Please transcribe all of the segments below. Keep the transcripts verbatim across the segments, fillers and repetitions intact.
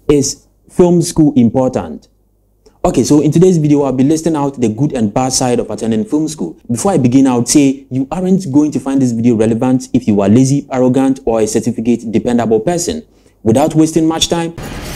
Is film school important? Okay, so in today's video, I'll be listing out the good and bad side of attending film school. Before I begin, I would say you aren't going to find this video relevant if you are lazy, arrogant, or a certificate dependable person. Without wasting much time,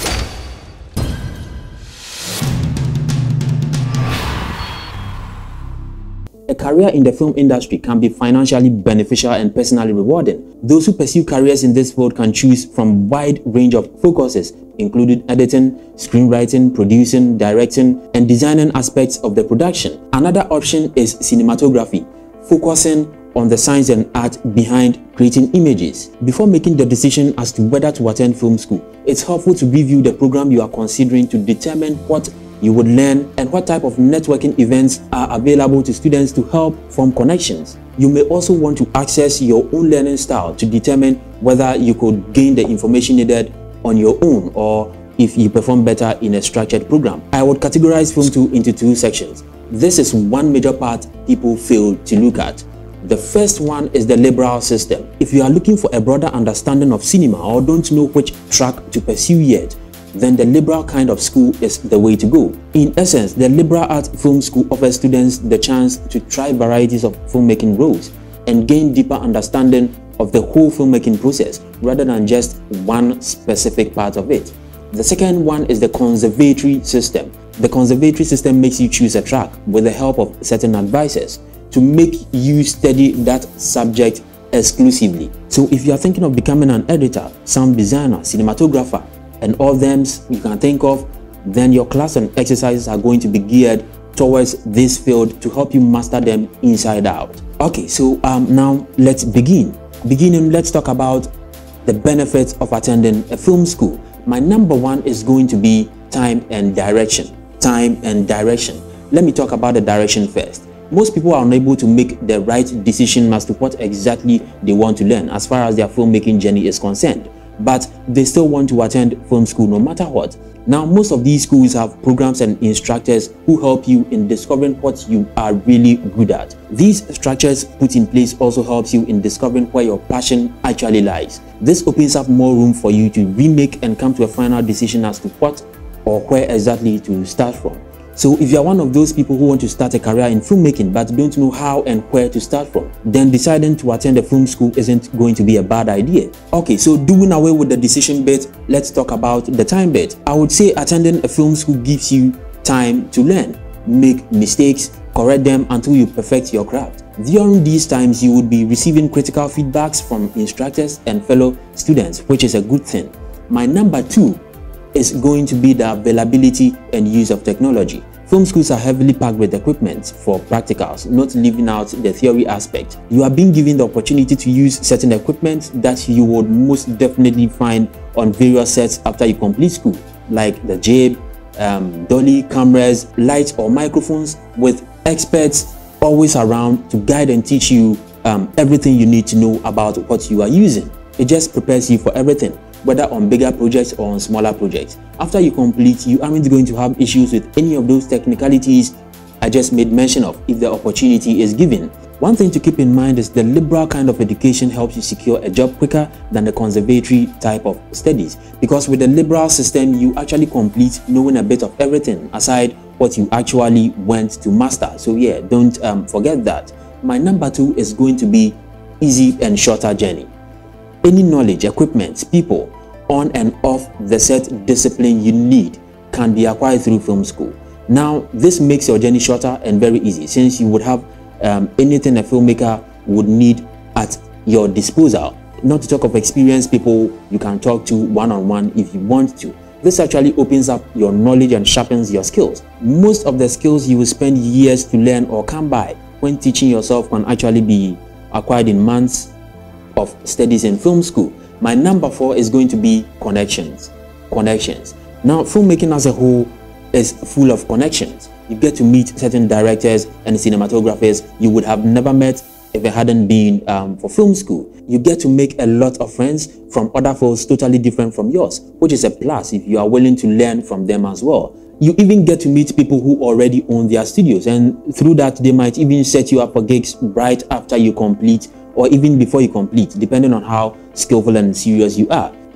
a career in the film industry can be financially beneficial and personally rewarding. Those who pursue careers in this field can choose from a wide range of focuses, including editing, screenwriting, producing, directing, and designing aspects of the production. Another option is cinematography, focusing on the science and art behind creating images. Before making the decision as to whether to attend film school, it's helpful to review the program you are considering to determine what you would learn and what type of networking events are available to students to help form connections. You may also want to access your own learning style to determine whether you could gain the information needed on your own or if you perform better in a structured program. I would categorize film two into two sections. This is one major part people fail to look at. The first one is the liberal system. If you are looking for a broader understanding of cinema or don't know which track to pursue yet, then the liberal kind of school is the way to go. In essence, the liberal arts film school offers students the chance to try varieties of filmmaking roles and gain deeper understanding of the whole filmmaking process rather than just one specific part of it. The second one is the conservatory system. The conservatory system makes you choose a track with the help of certain advisors to make you study that subject exclusively. So if you are thinking of becoming an editor, sound designer, cinematographer, and all them you can think of, then your class and exercises are going to be geared towards this field to help you master them inside out. Okay, so um, now let's begin. Beginning, let's talk about the benefits of attending a film school. My number one is going to be time and direction. Time and direction. Let me talk about the direction first. Most people are unable to make the right decision as to what exactly they want to learn as far as their filmmaking journey is concerned, but they still want to attend film school no matter what. Now, most of these schools have programs and instructors who help you in discovering what you are really good at. These structures put in place also helps you in discovering where your passion actually lies. This opens up more room for you to remake and come to a final decision as to what or where exactly to start from. So if you are one of those people who want to start a career in filmmaking but don't know how and where to start from, then deciding to attend a film school isn't going to be a bad idea. Okay, so doing away with the decision bit, let's talk about the time bit. I would say attending a film school gives you time to learn, make mistakes, correct them until you perfect your craft. During these times, you would be receiving critical feedbacks from instructors and fellow students, which is a good thing. My number two is going to be the availability and use of technology. Film schools are heavily packed with equipment for practicals, not leaving out the theory aspect. You are being given the opportunity to use certain equipment that you would most definitely find on various sets after you complete school, like the jib, um, dolly, cameras, lights or microphones, with experts always around to guide and teach you um, everything you need to know about what you are using. It just prepares you for everything, whether on bigger projects or on smaller projects. After you complete, you aren't going to have issues with any of those technicalities I just made mention of if the opportunity is given. One thing to keep in mind is the liberal kind of education helps you secure a job quicker than the conservatory type of studies, because with the liberal system, you actually complete knowing a bit of everything aside what you actually went to master. So yeah, don't um, forget that. My number two is going to be easy and shorter journey. Any knowledge, equipment, people on and off the set discipline you need can be acquired through film school. Now, this makes your journey shorter and very easy, since you would have um, anything a filmmaker would need at your disposal. Not to talk of experienced people you can talk to one-on-one if you want to. This actually opens up your knowledge and sharpens your skills. Most of the skills you will spend years to learn or come by when teaching yourself can actually be acquired in months of studies in film school. My number four is going to be connections. Connections. Now, filmmaking as a whole is full of connections. You get to meet certain directors and cinematographers you would have never met if it hadn't been um, for film school. You get to make a lot of friends from other fields totally different from yours, which is a plus if you are willing to learn from them as well. You even get to meet people who already own their studios, and through that they might even set you up for gigs right after you complete or even before you complete, depending on how skillful and serious you are.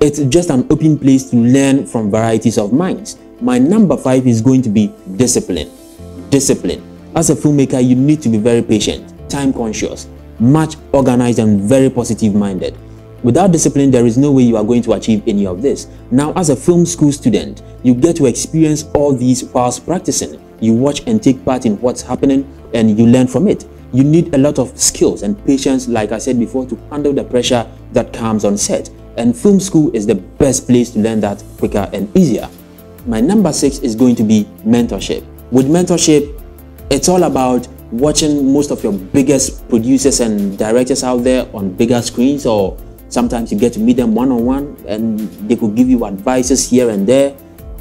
It's just an open place to learn from varieties of minds. My number five is going to be discipline. Discipline. As a filmmaker, you need to be very patient, time conscious, much organized, and very positive minded. Without discipline, there is no way you are going to achieve any of this. Now, as a film school student, you get to experience all these whilst practicing. You watch and take part in what's happening and you learn from it. You need a lot of skills and patience, like I said before, to handle the pressure that comes on set. And film school is the best place to learn that quicker and easier. My number six is going to be mentorship. With mentorship, it's all about watching most of your biggest producers and directors out there on bigger screens, or sometimes you get to meet them one-on-one and they could give you advices here and there.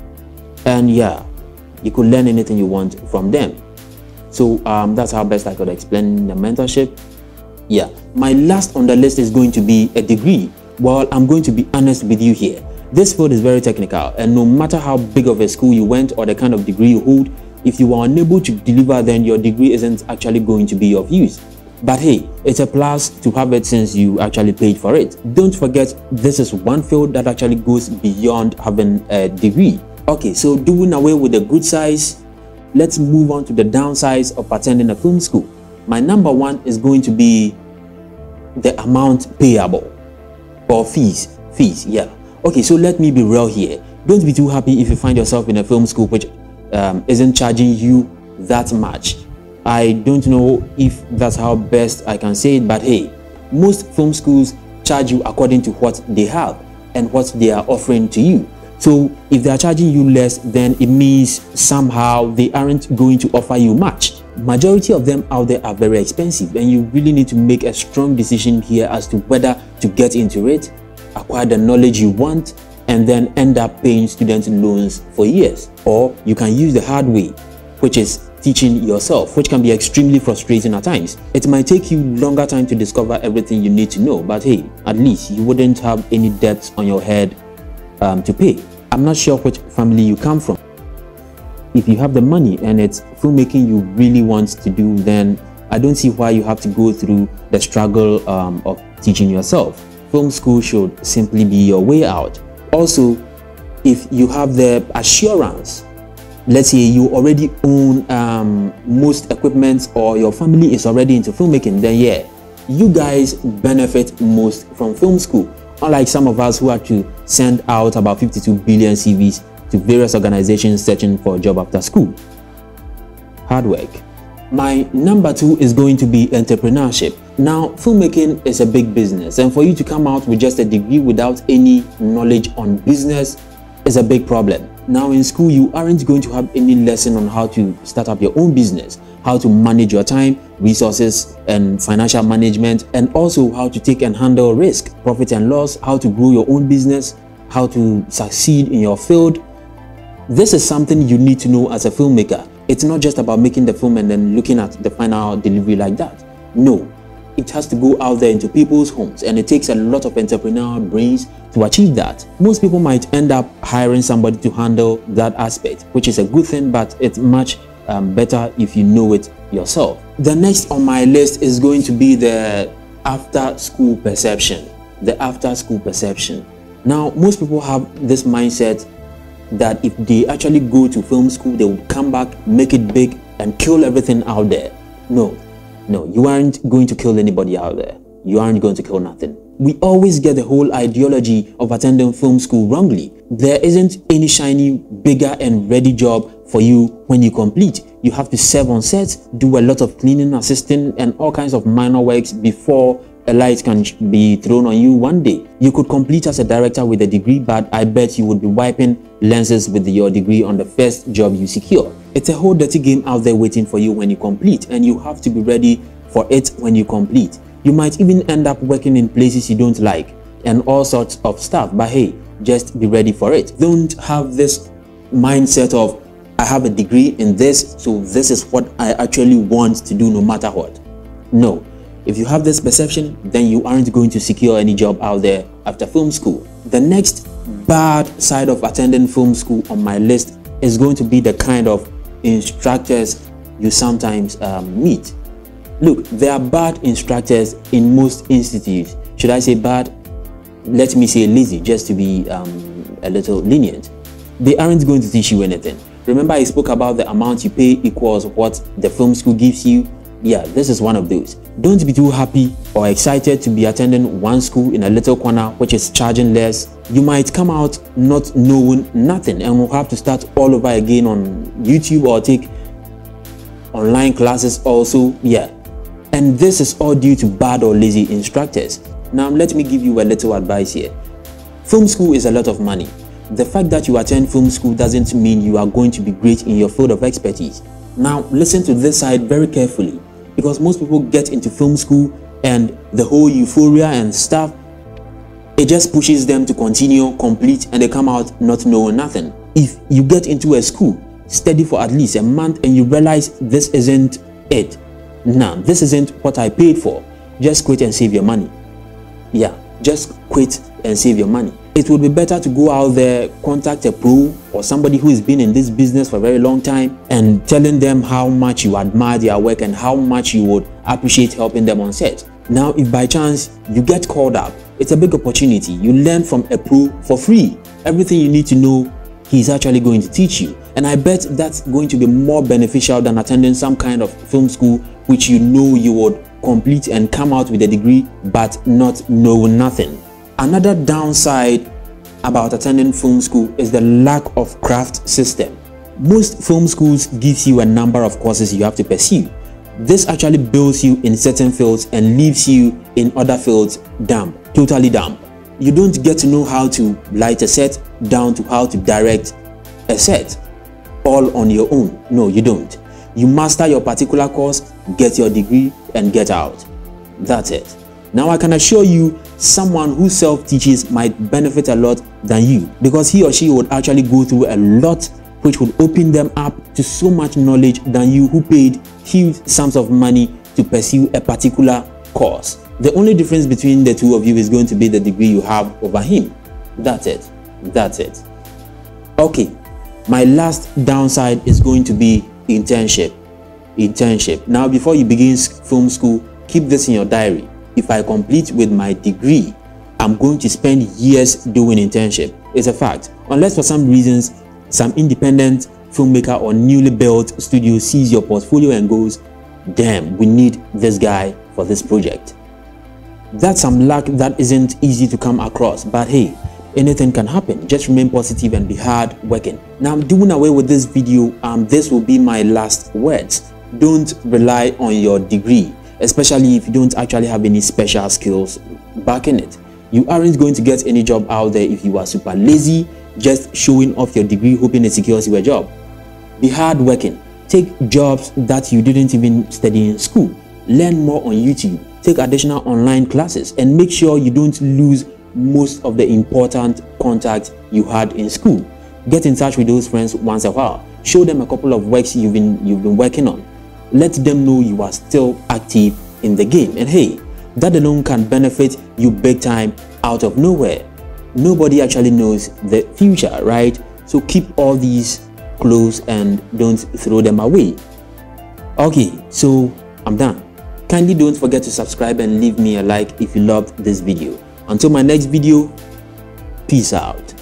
And yeah, you could learn anything you want from them. So um, that's how best I could explain the mentorship. Yeah, my last on the list is going to be a degree. Well, I'm going to be honest with you here. This field is very technical, and no matter how big of a school you went or the kind of degree you hold, if you are unable to deliver, then your degree isn't actually going to be of use. But hey, it's a plus to have it since you actually paid for it. Don't forget, this is one field that actually goes beyond having a degree. Okay, so doing away with the good sides, let's move on to the downsides of attending a film school. My number one is going to be the amount payable, or fees. Fees, yeah. Okay, so let me be real here. Don't be too happy if you find yourself in a film school which um, isn't charging you that much. I don't know if that's how best I can say it, but hey, most film schools charge you according to what they have and what they are offering to you. So if they are charging you less, then it means somehow they aren't going to offer you much. Majority of them out there are very expensive, and you really need to make a strong decision here as to whether to get into it, acquire the knowledge you want, and then end up paying student loans for years. Or you can use the hard way, which is teaching yourself, which can be extremely frustrating at times. It might take you longer time to discover everything you need to know, but hey, at least you wouldn't have any debts on your head um, to pay. I'm not sure which family you come from. If you have the money and it's filmmaking you really want to do, then I don't see why you have to go through the struggle um, of teaching yourself. Film school should simply be your way out. Also, if you have the assurance, let's say you already own um, most equipment, or your family is already into filmmaking, then yeah, you guys benefit most from film school. Unlike some of us who have to send out about fifty-two billion C Vs to various organizations searching for a job after school. Hard work. My number two is going to be entrepreneurship. Now, filmmaking is a big business, and for you to come out with just a degree without any knowledge on business is a big problem. Now, in school, you aren't going to have any lesson on how to start up your own business, how to manage your time, resources, and financial management, and also how to take and handle risk, profit and loss, how to grow your own business, how to succeed in your field. This is something you need to know as a filmmaker. It's not just about making the film and then looking at the final delivery like that. No, it has to go out there into people's homes, and it takes a lot of entrepreneurial brains to achieve that. Most people might end up hiring somebody to handle that aspect, which is a good thing, but it's much um, better if you know it yourself. The next on my list is going to be the after school perception. The after school perception. Now, most people have this mindset that if they actually go to film school, they will come back, make it big, and kill everything out there. No, no, you aren't going to kill anybody out there. You aren't going to kill nothing. We always get the whole ideology of attending film school wrongly. There isn't any shiny, bigger and ready job for you when you complete. You have to serve on set, do a lot of cleaning, assisting, and all kinds of minor works before a light can be thrown on you one day. You could complete as a director with a degree, but I bet you would be wiping lenses with your degree on the first job you secure. It's a whole dirty game out there waiting for you when you complete, and you have to be ready for it when you complete. You might even end up working in places you don't like and all sorts of stuff, but hey, just be ready for it. Don't have this mindset of, I have a degree in this, so this is what I actually want to do no matter what. No. If you have this perception, then you aren't going to secure any job out there after film school. The next bad side of attending film school on my list is going to be the kind of instructors you sometimes um, meet. Look, there are bad instructors in most institutes. Should I say bad? let me say lazy, just to be um, a little lenient. They aren't going to teach you anything. Remember I spoke about the amount you pay equals what the film school gives you? Yeah, this is one of those. Don't be too happy or excited to be attending one school in a little corner which is charging less. You might come out not knowing nothing and will have to start all over again on YouTube or take online classes also. Yeah, and this is all due to bad or lazy instructors. Now let me give you a little advice here. Film school is a lot of money. The fact that you attend film school doesn't mean you are going to be great in your field of expertise. Now listen to this side very carefully, because most people get into film school and the whole euphoria and stuff, it just pushes them to continue, complete, and they come out not knowing nothing. If you get into a school, study for at least a month and you realize this isn't it, nah, this isn't what I paid for, just quit and save your money. Yeah, just quit and save your money. It would be better to go out there, contact a pro or somebody who has been in this business for a very long time and telling them how much you admire their work and how much you would appreciate helping them on set. Now, if by chance you get called up, it's a big opportunity. You learn from a pro for free. Everything you need to know, he's actually going to teach you. And I bet that's going to be more beneficial than attending some kind of film school which you know you would complete and come out with a degree but not know nothing. Another downside about attending film school is the lack of craft system. Most film schools gives you a number of courses you have to pursue. This actually builds you in certain fields and leaves you in other fields dumb, totally dumb. You don't get to know how to light a set down to how to direct a set all on your own. No, you don't. You master your particular course, get your degree, and get out. That's it. Now I can assure you, someone who self-teaches might benefit a lot than you, because he or she would actually go through a lot which would open them up to so much knowledge than you who paid huge sums of money to pursue a particular course. The only difference between the two of you is going to be the degree you have over him. That's it. That's it. Okay, my last downside is going to be internship. Internship. Now before you begin film school, keep this in your diary. If I complete with my degree, I'm going to spend years doing internship. It's a fact. Unless for some reasons, some independent filmmaker or newly built studio sees your portfolio and goes, damn, we need this guy for this project. That's some luck that isn't easy to come across, but hey, anything can happen. Just remain positive and be hard working. Now I'm doing away with this video. Um, this will be my last words. Don't rely on your degree, especially if you don't actually have any special skills backing it. You aren't going to get any job out there if you are super lazy, just showing off your degree hoping it secures you a job. Be hard working. Take jobs that you didn't even study in school. Learn more on YouTube. Take additional online classes and make sure you don't lose most of the important contacts you had in school. Get in touch with those friends once a while. Show them a couple of works you've been you've been working on. Let them know you are still active in the game, and hey, that alone can benefit you big time out of nowhere. Nobody actually knows the future, right? So keep all these close and don't throw them away. Okay, so I'm done. Kindly don't forget to subscribe and leave me a like if you loved this video. Until my next video, peace out.